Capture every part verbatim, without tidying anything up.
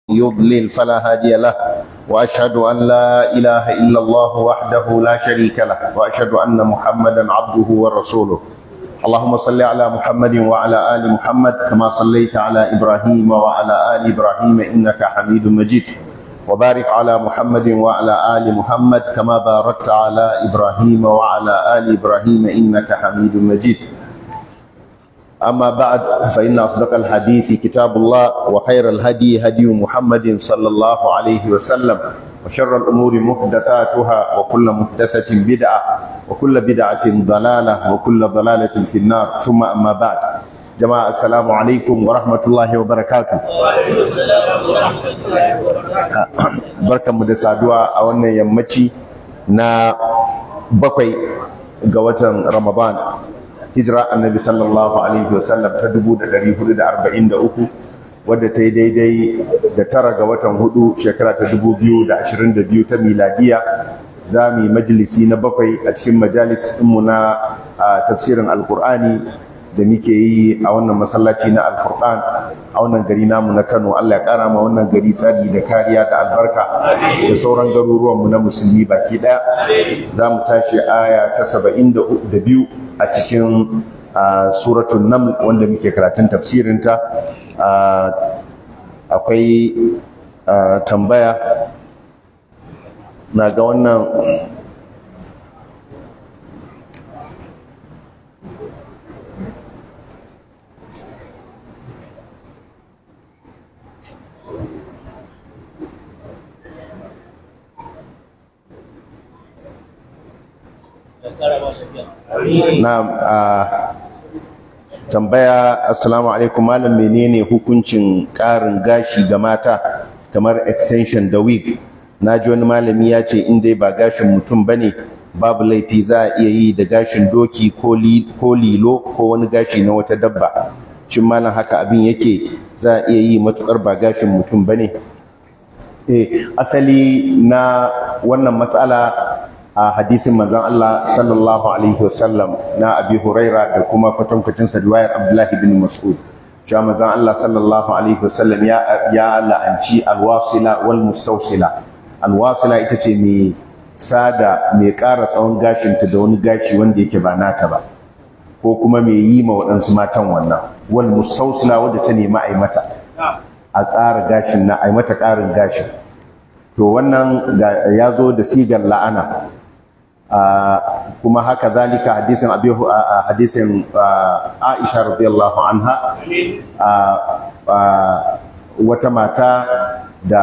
يضلل فلا هادي له وأشهد أن لا إله إلا الله وحده لا شريك له وأشهد أن محمدا عبده ورسوله. اللهم صل على محمد وعلى آل محمد كما صليت على إبراهيم وعلى آل إبراهيم إنك حميد مجيد، وبارك على محمد وعلى آل محمد كما باركت على إبراهيم وعلى آل إبراهيم إنك حميد مجيد. أما بعد، فإن أصدق الحديث كتاب الله، وخير الهدي هدي محمد صلى الله عليه وسلم، وشر الأمور محدثاتها، وكل محدثة بدعة، وكل بدعة ضلالة، وكل ضلالة في النار. ثم أما بعد، جماعة السلام عليكم ورحمة الله وبركاته. وعليكم السلام ورحمة الله وبركاته. بركة مدسادوا أولنا يمتي نا بقي قوة رمضان، hijira annabi sallallahu alaihi wasallam ta dubu da dari hudu da arba'in da uku, wadda ta yi daidai da tara ga watan hudu shekara ta dubu biyu da ashirin da biyu ta miladiya. Za mu yi majalisi na bakwai a cikin majalis ɗinmu na tafsirin alkur'ani da muke yi a wannan masallaci na alfurqan a wannan gari namu na Kano. Allah ya ƙara ma wannan gari tsari da kariya da albarka da sauran garuruwanmu na musulmi baki ɗaya. Za mu tashi aya ta saba'in da biyu a cikin suratul naml wanda muke karatun tafsirinta. Akwai tambaya na ga wannan Na'am, tambaya, assalamu alaikum malam, menene hukuncin ƙarin gashi ga mata kamar extension da wig? Na ji wani malami ya ce in dai ba gashin mutum bane babu laifi, za a iya yi da gashin doki ko lilo ko wani gashi na wata dabba. Shin malam haka abin yake, za a iya yi matukar ba gashin mutum bane? Eh, asali na wannan matsala a hadisin manzon Allah sallallahu alaihi wasallam na Abi Huraira da kuma kwatankwacin sa riwayar Abdullah ibn Mas'ud, cewa manzon Allah sallallahu alaihi wasallam ya ya la'anci alwasila wal mustawsila. Alwasila ita ce mai sada, mai ƙara tsawon gashin ta da wani gashi wanda yake ba nata ba, ko kuma mai yi ma waɗansu matan wannan. Wal mustawsila wadda ta nemi a yi mata a ƙara gashin na a yi mata ƙarin gashin, to wannan ya zo da sigar la'ana. Uh, kuma haka zalika hadisin abi uh, hadisin uh, Aisha radiyallahu anha, uh, uh, wata mata da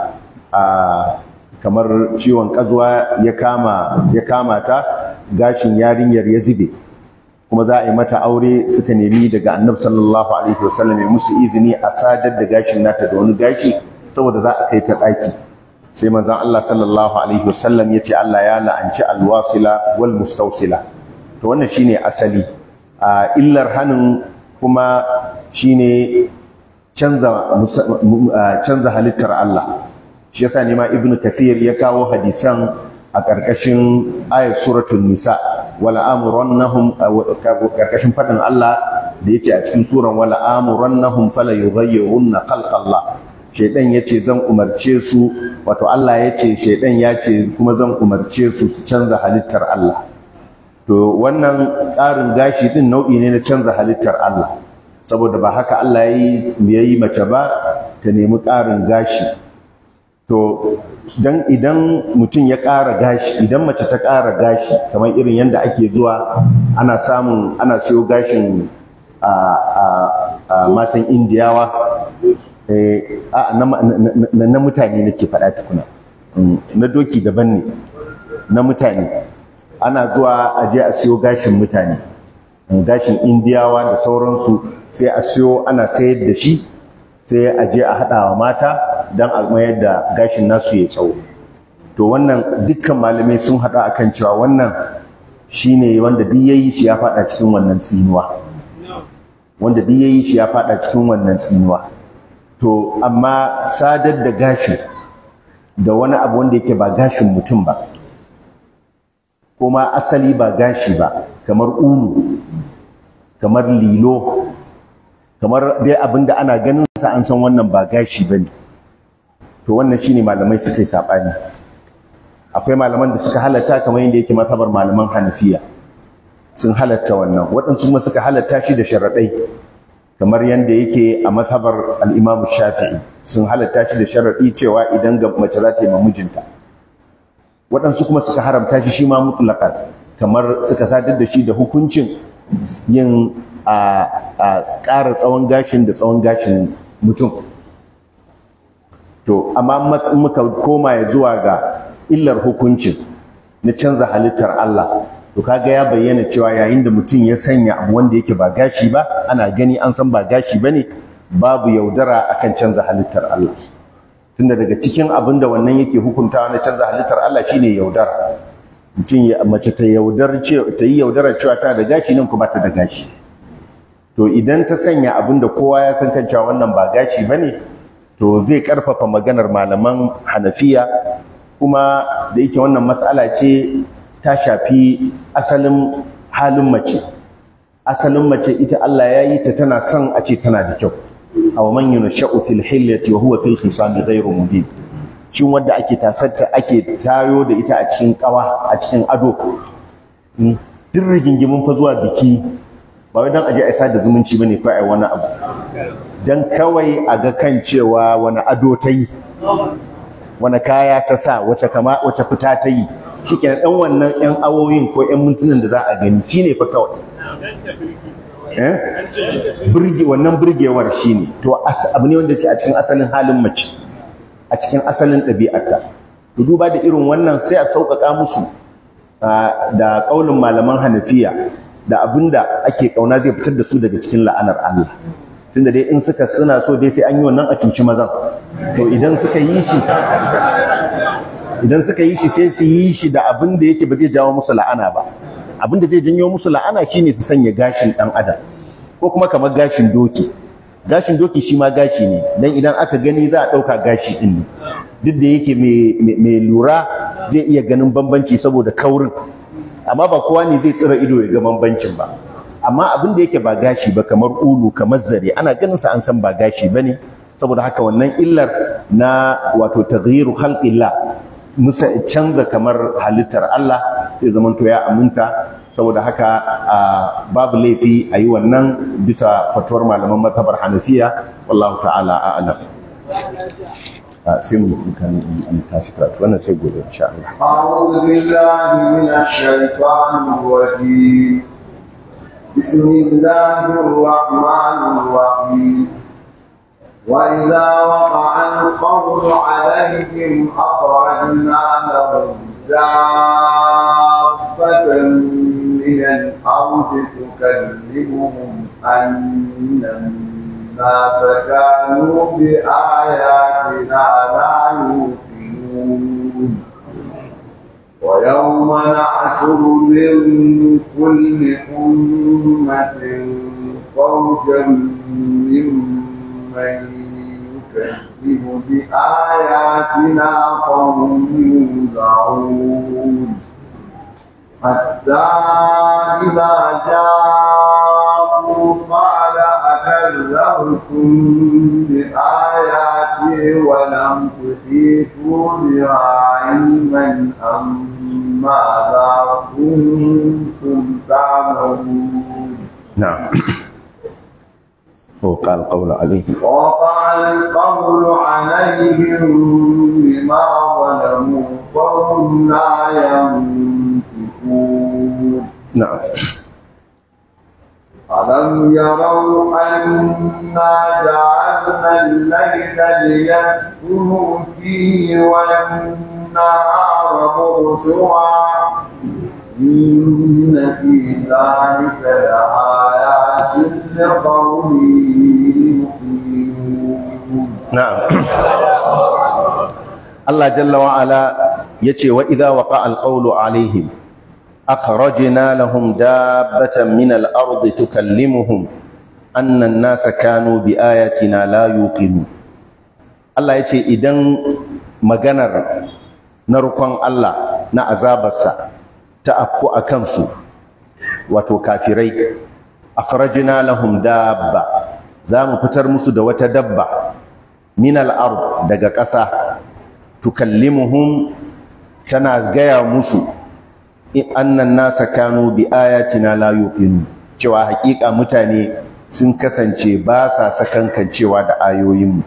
uh, kamar ciwon kazuwa ya kama ya kama ta, gashin yarinyar ya zube, kuma za a yi mata aure, suka nemi daga Annabi sallallahu alaihi wasallam ya musu izini a sadar da gashin nata da wani gashi saboda za a kai ta ɗaki. Sai manzon Allah sallallahu alaihi wasallam ya ce Allah ya la'anci alwasila wal mustawsila. To wannan shine asali. A illar hanin kuma shine canza canza halittar Allah. Shi yasa ne ma Ibn Kathir ya kawo hadisan a ƙarƙashin ayat suratul Nisa, wala amurannahum, ƙarƙashin fadin Allah da yake a cikin suran wala amurannahum fala yughayyirunna khalqallah. Shaidan ya ce zan umarce su, wato Allah ya ce shaidan ya ce kuma zan umarce su su canza halittar Allah. To wannan ƙarin gashi din nau'i ne na canza halittar Allah, saboda ba haka Allah ya yi mace ba ta nemi ƙarin gashi. To dan idan mutum ya ƙara gashi, idan mace ta ƙara gashi kamar irin yadda ake zuwa ana samun ana siyo gashin a matan Indiyawa, na mutane nake faɗa tukuna, na doki daban ne, na mutane ana zuwa a je a siyo gashin mutane, gashin Indiyawa da sauransu, sai a siyo ana sayar da shi, sai a je a haɗa wa mata don a mayar da gashin nasu ya tsawo. To wannan dukkan malamai sun haɗa akan cewa wannan shine wanda duk yayi shi ya faɗa cikin wannan tsinuwa, wanda duk yayi shi ya faɗa cikin wannan tsinuwa. To amma sadar da gashi da wani abu wanda yake ba gashin mutum ba, kuma asali ba gashi ba, kamar ulu, kamar lilo, kamar dai abinda ana ganin sa an san wannan ba gashi bane, to wannan shine malamai suka yi sabani. Akwai malaman da suka halatta kamar yadda yake mazhabar malaman Hanafiya sun halatta wannan, waɗansu kuma suka halatta shi da sharaɗai kamar yadda yake a mazhabar al-Imam Shafi'i sun halatta shi da sharaɗi cewa idan ga mace za ta yi mijinta. Waɗansu kuma suka haramta shi shi ma mutlaqan, kamar suka sadar da shi da hukuncin yin a ƙara tsawon gashin da tsawon gashin mutum. To amma muka koma ya zuwa ga illar hukuncin na canza halittar Allah, to kaga ya bayyana cewa yayin da mutum ya sanya abu wanda yake ba gashi ba, ana gani an san ba gashi bane, babu yaudara akan canza halittar Allah. Tunda daga cikin abin da wannan yake hukuntawa na canza halittar Allah shine yaudara. Mutum ya mace ta yaudar ta yi yaudarar cewa ta da gashi nan kuma ta da gashi. To idan ta sanya abin da kowa ya san kan cewa wannan ba gashi bane, to zai karfafa maganar malaman Hanafiya, kuma da yake wannan mas'ala ce ta shafi asalin halin mace. Asalin mace ita Allah ya yi ta tana son a ce tana da kyau. Aw man yunsha'u fil hilyati wa huwa fil khisami ghayru mubin. Shin wanda ake tasarta ake tayo da ita a cikin kawa, a cikin ado. Duk rigingimin fa zuwa biki ba wai dan aje a sada zumunci bane ko ai wani abu. Dan kawai a ga kan cewa wani ado ta yi, wani kaya ta sa, wace kama wace fita ta yi. Shikenan dan wannan yan awoyin ko yan mintunan da za a gani shine fa kawai. Eh? Burge wannan burgewar shine. To abu ne wanda yake a cikin asalin halin mace, a cikin asalin ɗabi'arta. To duba da irin wannan sai a sauƙaƙa musu da ƙaulin malaman Hanafiya da abinda ake kauna zai fitar da su daga cikin la'anar Allah. Tunda dai in suka suna so dai sai an yi wannan a cuci mazan. To idan suka yi shi idan suka yi shi sai su yi shi da abin da yake ba zai jawo musu la'ana ba. Abin da zai janyo musu la'ana shine su sanya gashin dan adam ko kuma kamar gashin doki. Gashin doki shi ma gashi ne, dan idan aka gani za a dauka gashi din ne. Duk da yake mai lura zai iya ganin bambanci saboda kaurin, amma ba kowa ne zai tsira ido ya ga bambancin ba. Amma abin da yake ba gashi ba kamar ulu, kamar zare, ana ganin sa an san ba gashi bane. Saboda haka wannan illar na wato taghyiru khalqillah, musa canza kamar halittar Allah, sai zamanto ya aminta. Saboda haka babu laifi a yi wannan bisa fatuwar malaman mazhabar Hanafiya, wallahu ta'ala a'lam. sai mu kan tashi karatu wannan sai gobe insha Allah. A'udhu billahi minash shaitanir rajim. Bismillahir rahmanir rahim. Wa idza waqa'a al-qawlu 'alayhim akhrajna lahum dabbatan min al-ardi tukallimuhum anna الناس كانوا بآياتنا لا يوقنون ويوم نحشر من كل أمة فوجا ممن يكذب بآياتنا فهم يوزعون حتى إذا جاءوا قال أكذبتم بآياتي ولم تحيطوا بها علما أم ماذا كنتم تعملون. نعم. وقال القول عليهم وقال القول عليهم بما ظلموا فهم لا ينطقون. نعم. ألم يروا أنا جعلنا الليل ليسكنوا فيه والنهار مبصرا إن في ذلك لآيات لقوم يؤمنون. نعم. الله جل وعلا يتي وإذا وقع القول عليهم أخرجنا لهم دابة من الأرض تكلمهم أن الناس كانوا بآياتنا لا يوقنون. الله يتي إذن مغنر نرقان الله نعذاب السا تأبقوا أكنسو وتكافري أخرجنا لهم دابة زام فتر مسود وتدبة من الأرض دقا قسا tukallimuhum tana gaya musu in annan nasa kanu bi ayatina la yuqinu cewa hakika mutane sun kasance ba sa sakankancewa da ayoyinmu.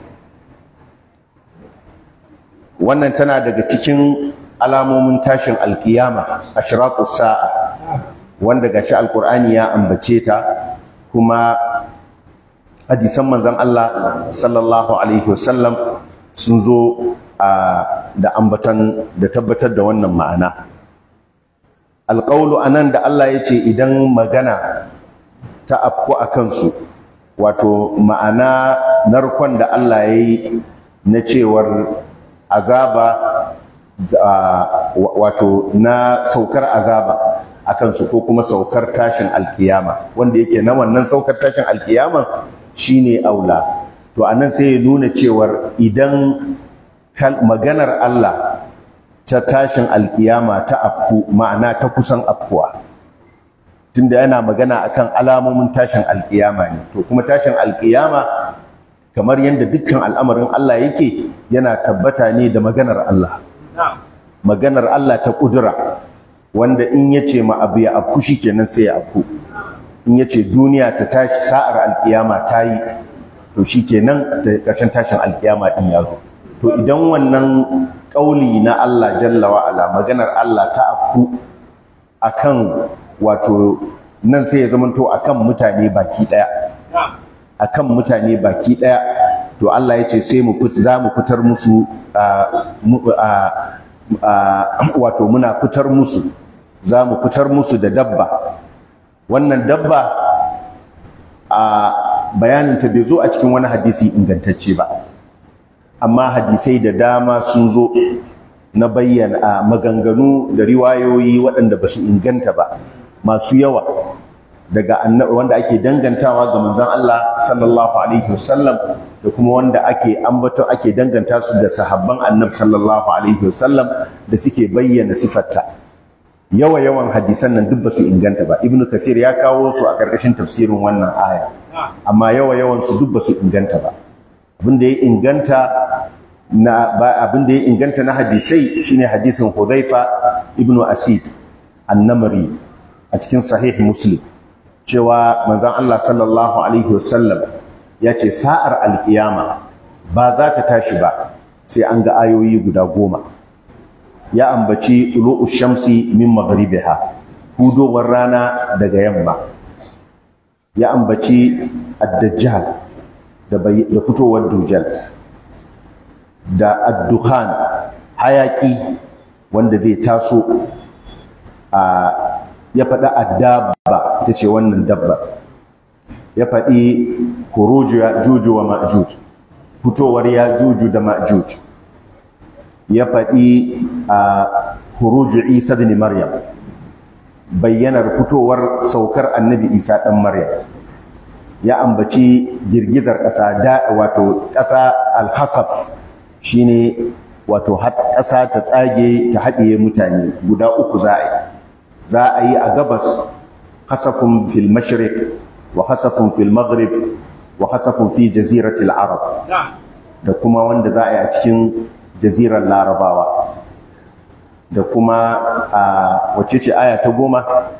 Wannan tana daga cikin alamomin tashin alkiyama, ashratus sa'a, wanda gashi alqur'ani ya ambace ta, kuma hadisan manzon Allah sallallahu alaihi wasallam sun zo da ambatan da tabbatar da wannan ma'ana. Alqawlu anan da Allah yace idan magana ta afku a kansu, wato ma'ana narkon da Allah ya yi na cewar azaba, wato na saukar azaba a kansu ko kuma saukar tashin alkiyama, wanda yake na wannan saukar tashin alkiyama shine aula. To anan sai ya nuna cewar idan maganar Allah ta tashin alkiyama ta afku, ma'ana ta kusan afkuwa, tunda yana magana akan alamomin tashin alkiyama ne, to kuma tashin alkiyama kamar yadda dukkan al'amarin Allah yake yana tabbata ne da maganar Allah, maganar Allah ta kudura, wanda in yace ma abu ya afku shikenan sai ya afku. In yace duniya ta tashi sa'ar alkiyama ta yi, to shikenan ƙarshen tashin alkiyama din ya zo. To idan wannan kauli na Allah jalla wa ala, maganar Allah ta afku akan, wato nan sai ya zamanto akan mutane baki daya, akan mutane baki daya, to Allah ya ce sai mu za mu fitar musu, wato muna fitar musu, za mu fitar musu da dabba. Wannan dabba a bayanin ta bai zo a cikin wani hadisi ingantacce ba, amma hadisai da dama sun zo na bayyana maganganu da riwayoyi waɗanda ba su inganta ba, masu yawa, daga wanda ake dangantawa ga manzon Allah sallallahu alaihi wasallam, da kuma wanda ake ambato ake danganta su da sahabban annabi sallallahu alaihi wasallam da suke bayyana sifarta. Yawa yawan hadisan nan duk ba su inganta ba. Ibn Kathir ya kawo su a ƙarƙashin tafsirin wannan aya, amma yawa yawan su duk ba su inganta ba. Abin da ya inganta na abin da ya inganta na hadisai shine hadisin Hudhaifa ibn Asid an-Namri a cikin sahih Muslim, cewa manzon Allah sallallahu alaihi wasallam ya ce sa'ar alkiyama ba za ta tashi ba sai an ga ayoyi guda goma. Ya ambaci tulu'ush shamsi min maghribiha, hudowar rana daga yamma. Ya ambaci ad-dajjal da fitowar dujjal, da ad-dukhan, hayaki wanda zai taso. a ya faɗi addabba, ita ce wannan dabba. Ya faɗi khuruju Ya'juj wa Ma'juj, fitowar Ya'juj da Ma'juj. Ya faɗi a khuruju Isa ibn Maryam, bayyanar fitowar saukar Annabi Isa ɗan Maryam. Ya ambaci girgizar ƙasa, da wato ƙasa al-khasaf, shine wato ƙasa ta tsage ta haɗiye mutane. Guda uku za a yi. Za a yi a gabas, khasafun fil mashriq wa khasafun fil maghrib wa khasafun fi jaziratil arab, da kuma wanda za a yi a cikin jazirar larabawa. Da kuma a wacce ce aya ta goma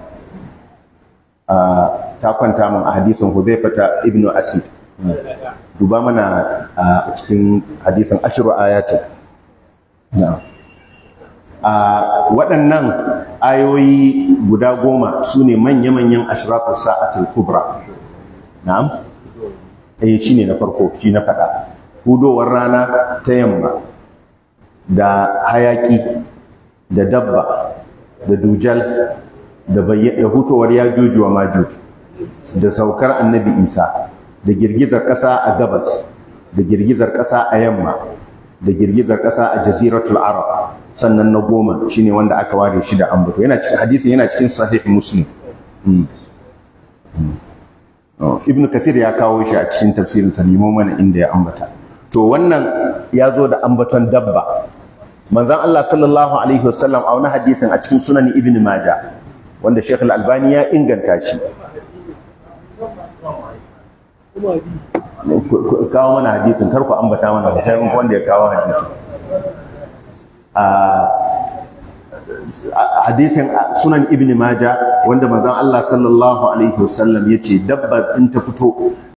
ta kwanta min a hadisin Hudhaifata ibn Asid. Duba mana a cikin hadisin ashru ayatin. Na'am. A waɗannan ayoyi guda goma su ne manya-manyan ashratu sa'atul kubra. Na'am? Eh, shi ne na farko, shi na faɗa. Hudowar rana ta yamma, da hayaki, da dabba, da dujal, da hutowar Ya'juj wa Ma'juj, da saukar Annabi Isa, da girgizar ƙasa a gabas, da girgizar ƙasa a yamma, da girgizar ƙasa a jaziratul arab. Sannan na goma shine wanda aka ware shi da ambato, yana cikin hadisin, yana cikin sahih Muslim. hmm. Hmm. Oh, Ibn Kathir ya kawo shi a cikin tafsirin sa, nemo mana inda ya ambata. To wannan ya zo da ambaton dabba. Manzon Allah sallallahu alaihi wasallam a wani hadisin a cikin sunan Ibn Majah, wanda Sheikh Al-Albani ya inganta shi. Kawo mana hadisin, kar ku ambata mana da kai wanda ya kawo hadisin. hadisin sunan ibn majah wanda manzon Allah sallallahu alaihi wasallam yace dabba in ta fito